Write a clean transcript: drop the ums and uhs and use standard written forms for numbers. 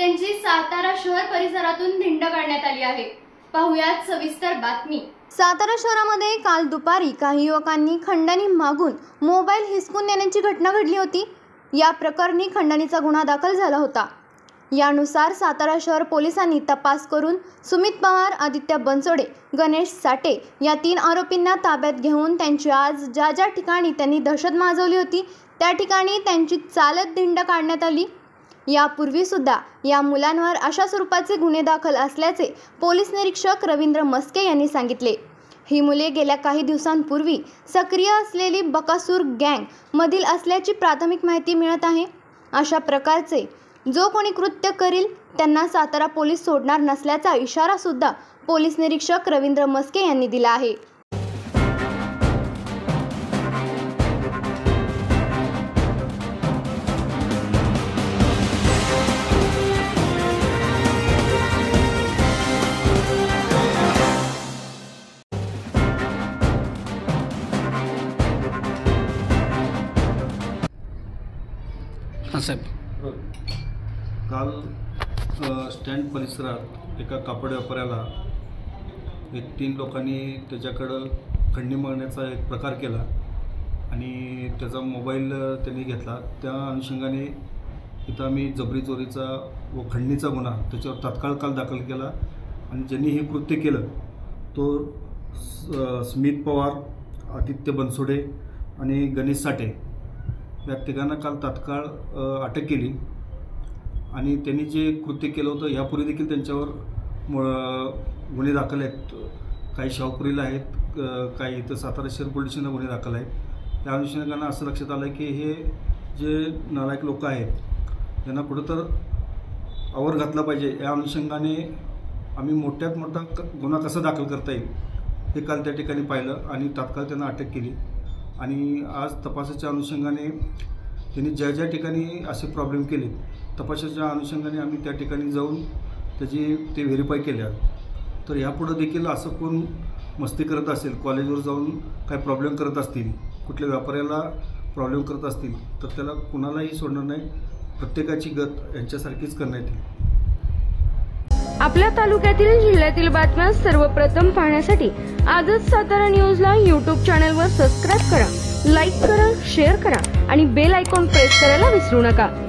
मुलींची सातारा शहर परिसरातून धिंड काढण्यात आली आहे। पाहुयात सविस्तर बातमी। सातारा शहरामध्ये काल दुपारी काही युवकांनी खंडणी मागून मोबाईल हिसकून नेण्याची घटना घडली होती। या प्रकरणी खंडणीचा गुन्हा दाखल झाला होता। यानुसार सातारा शहर पोलिसांनी तपास करून सुमित पवार, आदित्य बनसोडे, गणेश साठे या 3 आरोपींना ताब्यात घेऊन त्यांची आज ज्या ठिकाणी त्यांनी दहशत माजवली होती त्या ठिकाणी त्यांची चालत धिंड काढण्यात आली। यापूर्वी सुद्धा या मुलांवर अशा स्वरूपाचे गुन्हे दाखल असल्याचे पोलीस निरीक्षक रवींद्र मस्के यांनी सांगितले। ही मुले गेल्या काही दिवसांपूर्वी सक्रिय असलेली बकासूर गँग मधील असल्याची प्राथमिक माहिती मिळत आहे। अशा प्रकारचे जो कोणी कृत्य करील त्यांना सातारा पोलीस सोडणार नसल्याचा इशारा सुद्धा पोलीस निरीक्षक रवींद्र मस्के यांनी दिला आहे। काल स्टँड परिसरात एका कापड व्यापाऱ्याला 3 लोकांनी त्याच्याकडं खंडणी मागण्याचा एक प्रकार केला आणि त्याचा मोबाईल त्यांनी घेतला। त्या अनुषंगाने इथं आम्ही जबरी चोरीचा व खंडणीचा गुन्हा त्याच्यावर तात्काळ काल दाखल केला आणि ज्यांनी हे कृत्य केलं तो सुमित पवार, आदित्य बनसोडे आणि गणेश साठे या तिघांना काल तात्काळ अटक केली आणि त्यांनी जे कृत्य केलं होतं यापूर्वी देखील त्यांच्यावर गुन्हे दाखल आहेत। काही शाहूपुरीला आहेत, काही इथं सातारा शहर पोलीस स्टेशनला गुन्हे दाखल आहेत। त्या अनुषंगानं असं लक्षात आलं की हे जे नालायक लोक आहेत त्यांना कुठं तर आवर घातला पाहिजे। या अनुषंगाने आम्ही मोठ्यात मोठा गुन्हा कसा दाखल करता येईल हे काल त्या ठिकाणी पाहिलं आणि तात्काळ त्यांना अटक केली आणि आज तपासाच्या अनुषंगाने त्यांनी ज्या ठिकाणी असे प्रॉब्लेम केले तपासाच्या अनुषंगाने आम्ही त्या ठिकाणी जाऊन ते व्हेरीफाय केल्या। तर यापुढं देखील असं कोण मस्ती करत असेल, कॉलेजवर जाऊन काय प्रॉब्लेम करत असतील, कुठल्या व्यापाऱ्याला प्रॉब्लेम करत असतील तर त्याला कुणालाही सोडणार नाही। प्रत्येकाची गत यांच्यासारखीच करण्यात येईल। आपल्या तालुक्यातील जिल्ह्यातील बातम्या सर्वप्रथम पाहण्यासाठी आजच सातारा न्यूजला YouTube चॅनलवर सबस्क्राइब करा, लाईक करा, शेअर करा आणि बेल आयकॉन प्रेस करायला विसरू नका।